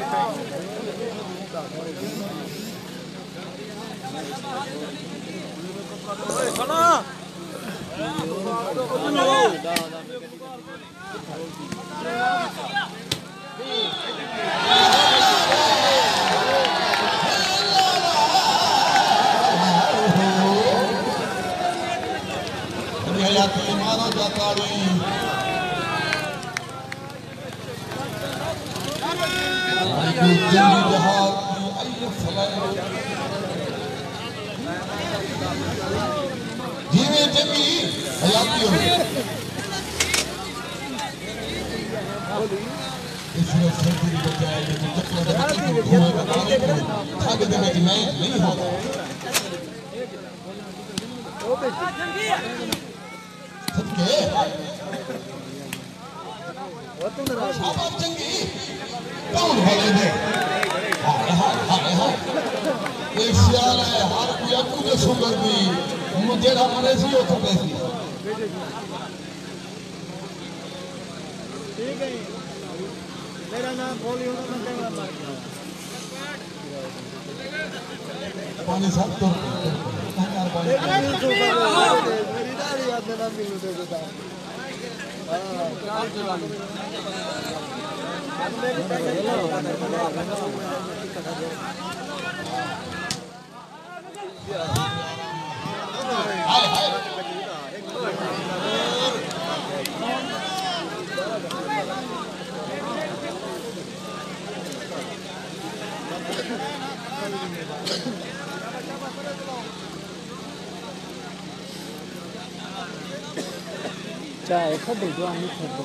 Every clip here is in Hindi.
चाय खड़े जो आनी खड़े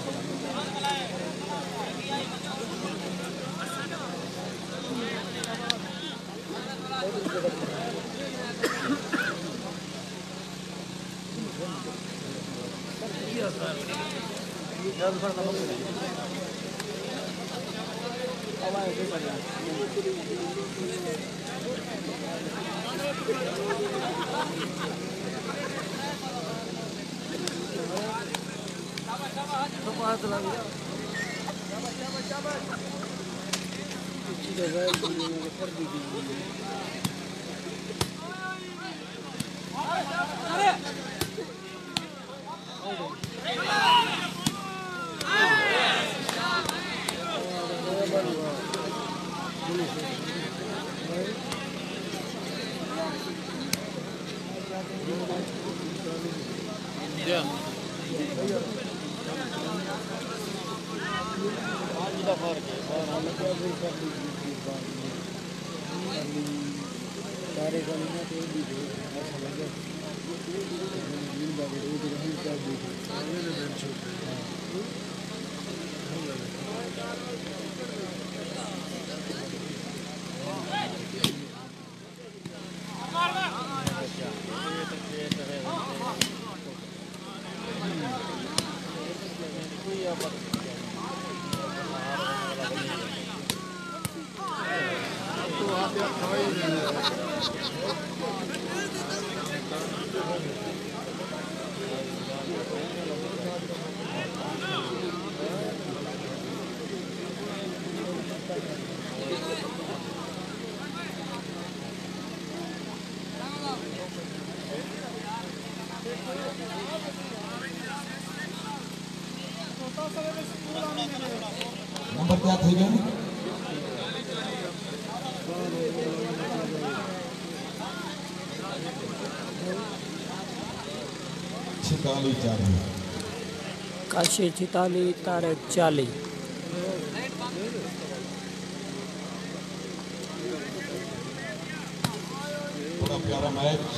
नंबर क्या थे गए छिताली 40 काशी छिताली तारे 40 बड़ा प्यारा मैच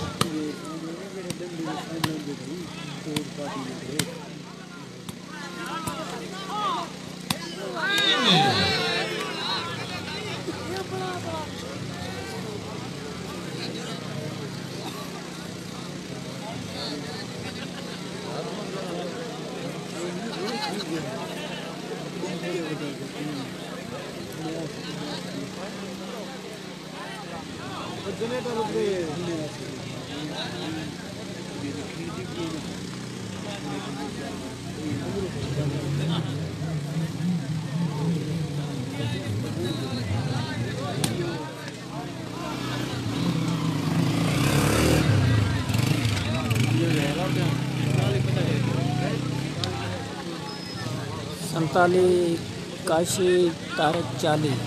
संताली 81 तारीख 40।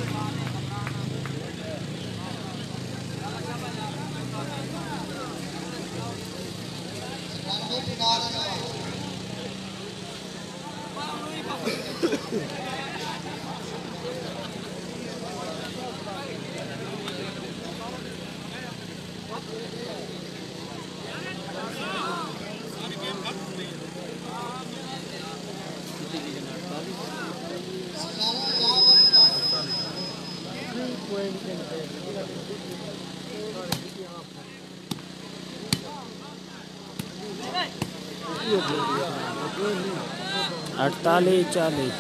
अड़तालीस 40।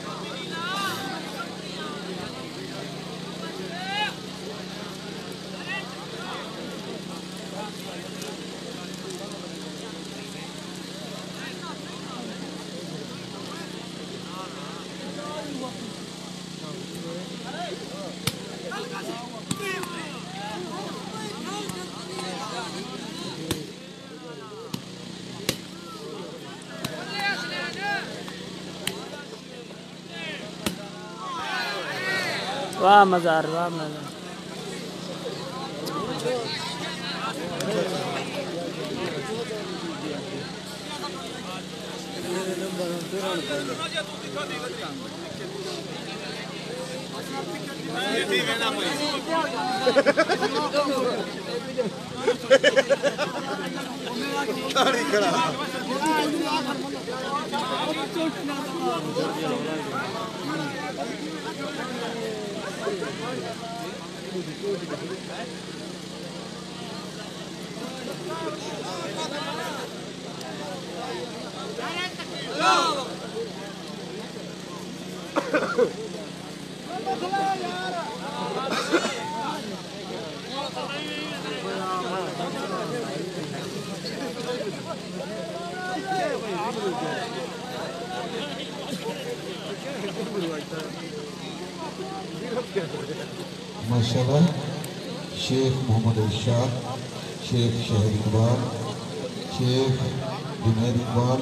वाह मज़ार, वाह मज़ार। माशाल्लाह शेख मोहम्मद इरशाद, शेख शहर इकबाल, शेख जुनैद इकबाल,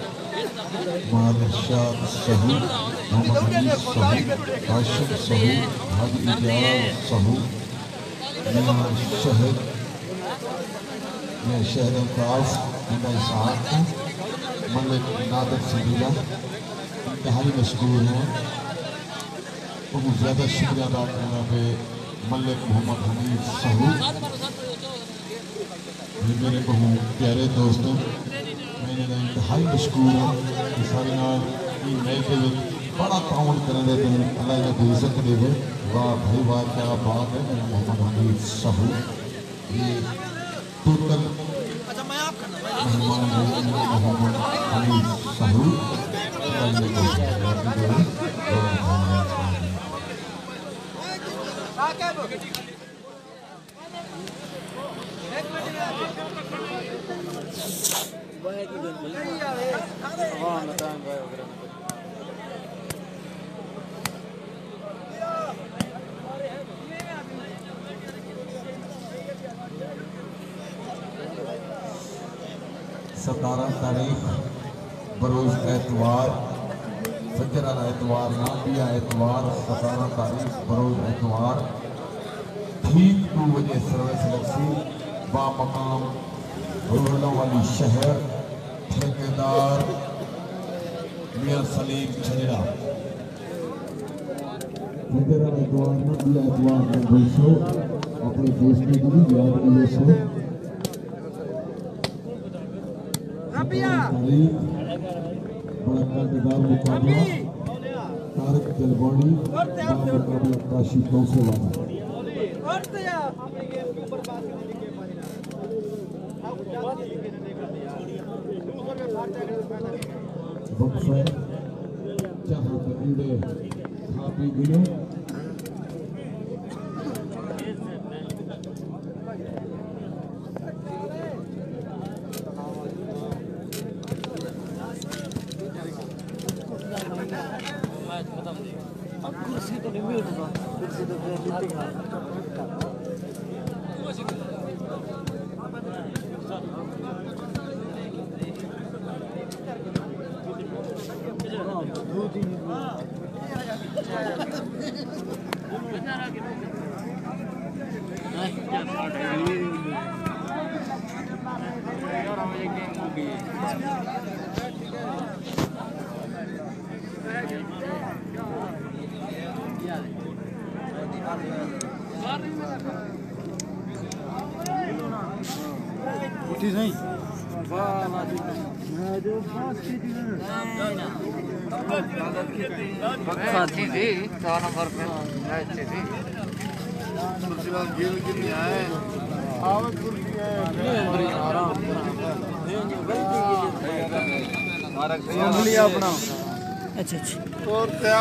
मादशाद सहू, मोहम्मद हनीफ सहू, हाशिम सहू, हाजी इजाज सहू, मियां शहद में शहर अल्ताफ इंदा इसहाक, मलिक नादर सबीला इंतहाई मशहूर हैं। बहुत ज़्यादा शुक्रिया अदा करना पे मलिक मोहम्मद हनीफ सहू, ये मेरे बहुत प्यारे दोस्तों, मैंने इंतहाई मशहूर हूँ सारे नए के बड़ा ताउन करने दे अल्लाह ने इज्जत देवे। वाह भाई वाह, क्या बात है। मेरा मोहम्मद हनीफ सहू ये टोटल मेहमान हैं। मोहम्मद हनीफ सहू सतारह तारीख बरोज एतवार, फजर एतवार नाबिया एतवार, 17 तारीख बरोज एतवार ठीक 2 बजे सर्विस लगी बा मकाम रोलों वाली शहर ठेकेदार मियां सलीम छजड़ा। फजर एतवार नाबिया एतवार में दोस्तों अपने दोस्तों को भी याद रखो। तारीख बड़ा कांटेदार मुकाबला तारक जलवानी मुकाबला काशी कौसे वाला। बक्सा चाहे तो अंडे खा पी गिनो। कुर्सी तो नहीं उठी सही अच्छी थी 4 नंबर पे अच्छी थी अपना अच्छा अच्छा और क्या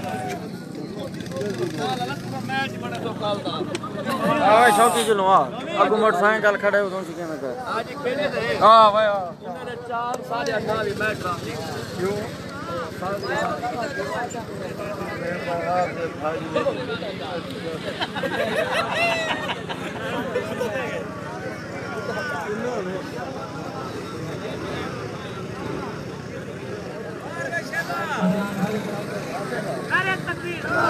शौकी चलो अगू मोटरसाइकिल खड़े उधर चुके मैं हाँ भाई अरे तकबीर